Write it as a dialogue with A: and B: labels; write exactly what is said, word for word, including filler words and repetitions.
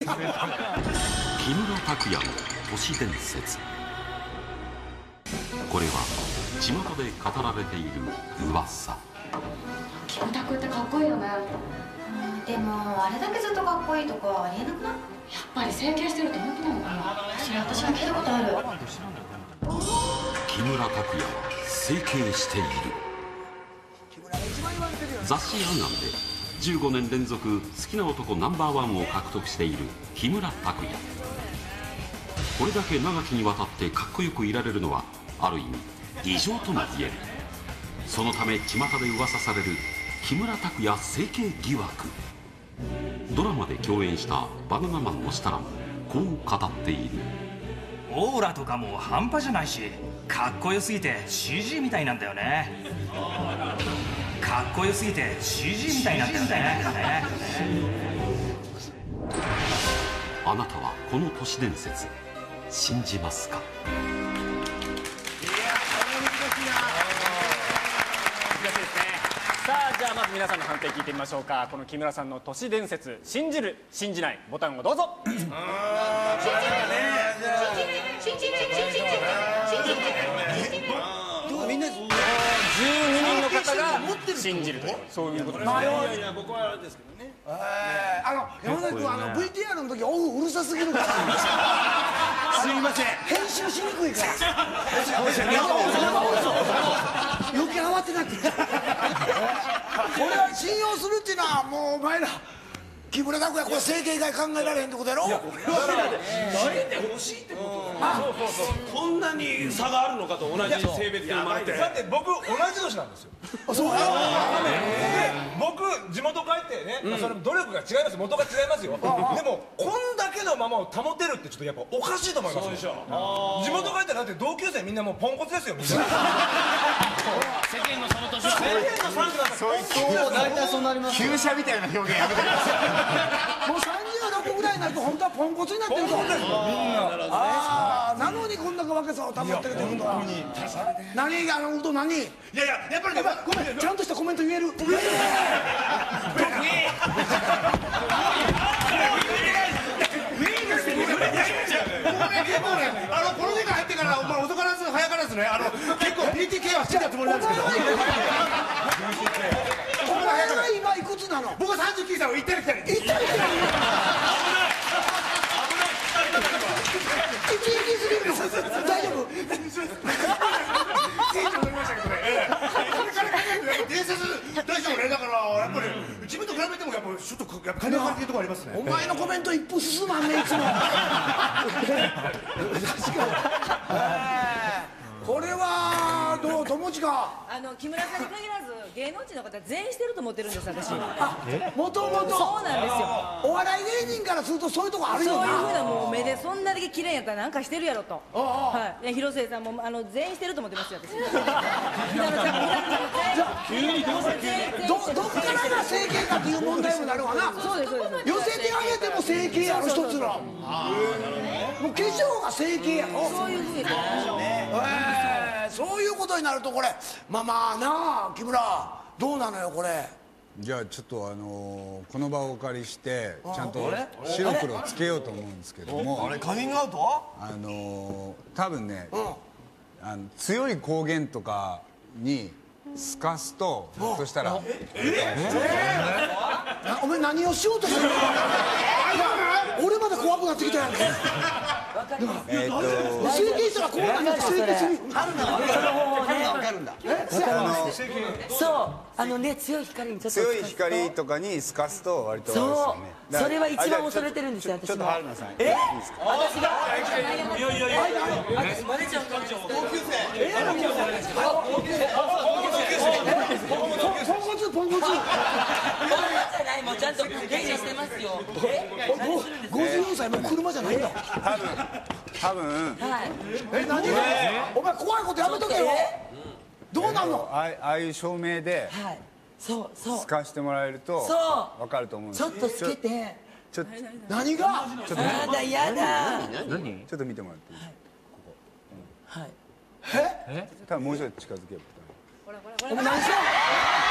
A: 木村拓哉の都市伝説。これは巷で語られている噂。
B: キムタクってかっこいいよね。でもあれだけずっとかっこいいとかありえなくない？やっぱり整形してると本当なのかな。それ私は聞いたことある。
A: 木村拓哉は整形している。雑誌「アンアン」でじゅうごねん連続好きな男ナンバーワンを獲得している木村拓哉。これだけ長きにわたってかっこよくいられるのはある意味異常とも言える。そのため巷で噂される木村拓哉整形疑惑。ドラマで共演したバナナマンの設楽もこう語っている。
C: オーラとかも半端じゃないし、かっこよすぎて シージー みたいなんだよね。かっこよすぎて シージー みたいなんだよね。
A: あなたはこの都市伝説信じますか？
D: さあ、じゃあまず皆さんの判定聞いてみましょうか。この木村さんの都市伝説、信じる信じないボタンをどうぞ。信じる信じる信じる信じるみんなじゅうににんの方が信じるという、そういうことですね。
E: いや僕はあれですけどね。あの山崎君、あの ブイティーアール の時オフうるさすぎるから
C: すいません、
E: 編集しにくいから余計慌てなくてこれは信用するっていうのはもうお前ら木村拓哉これ整形以外考えられへんってことやろ。
F: 慣れてほしいってこと。こんなに差があるのかと、同じ性別で生まれて。
G: だって僕同じ年なんですよ。
E: そうや
G: 僕地元帰ってね、それ努力が違います、元が違いますよ。でもこんだけのままを保てるってちょっとやっぱおかしいと思います。そうでしょ。地元帰ってだって同級生みんなもうポンコツですよみんな。世
C: 間のその年は
G: 世間のさんじゅうだったら
H: 大体そうなります。
C: 旧車みたいな表現やめてくださ
E: もうさんじゅうろくぐらいになると本当はポンコツになってると。みんなああなのにこんだけ若さを保ってるってことは。何あのうど何。い
G: やいややっぱりね、
E: ごめんちゃんとしたコメント言える。
G: あのこの時間入ってからお前遅からず早からずね、あの結構 ピーティーケー はしてたつもりなんですけど。
E: お前は今いくつなの。
G: 僕はさんじゅうきゅうさいを行ったり来たり。行ったり来たり。大丈夫。いいと思いましたけどね。伝説大丈夫ね。だからやっぱり自分と比べてもやっぱちょっとやっぱ金がかかってるとこありますね。
E: お前のコメント一歩進まんねいつも。確かに。これはどう友近。
I: あの木村さんに限らず芸能人の方全員してると思ってるんです私。
E: もともと
I: そうなんですよ。
E: お笑い芸人からするとそういうとこあるよな。
I: そういうふうなもう目でそんなだけ綺麗やったらなんかしてるやろと。はい。広末さんもあの全員してると思ってますよ私。
E: 急にどうどどっからが整形かっていう問題もなるわな。
I: そうですそうです。
E: 寄せてあげても整形やろ一つの。もう化粧が整形やろ。
I: そういうふうに。
E: そういうことになるとこれまあまあなあ木村どうなのよこれ。
H: じゃあちょっとあのこの場をお借りしてちゃんと白黒つけようと思うんですけども。
G: あれカミングアウト？
H: あの多分ね、あの強い光源とかに透かすとひょっとしたら。
E: お前何をしようとしてるの。俺まで怖くなってきたやんけ。
H: えっと
E: 整形したらこうなんだ。整形する。
H: 春菜はその方法ね。わかるんだ。
I: そうあのね強い光にちょっと
H: 強い光とかに透かすと割とあれですよね。
I: そうそれは一番恐れてるんですよ私も。
H: ちょっと春菜さんいいですか。
I: 私が
F: いやいやいや
I: マネちゃん同級生
E: ポンコツポンコツ。
I: もうちゃんと練習してますよ。
E: ごじゅうよんさいもう車じゃないんだ。
H: 多分多分
E: え何。お前怖いことやめとけよ。どうなんの。
H: ああいう照明で
I: そうそう
H: 透かしてもらえると分かると思うんです。
I: ちょっとつけて。
H: ちょっと
E: 何が。
H: ちょっと
I: やだやだ。
H: 何ちょっと見てもらっていい。ここ。
I: はい。
E: え。
H: 多分もうちょい近づけば。
E: お前何しよう。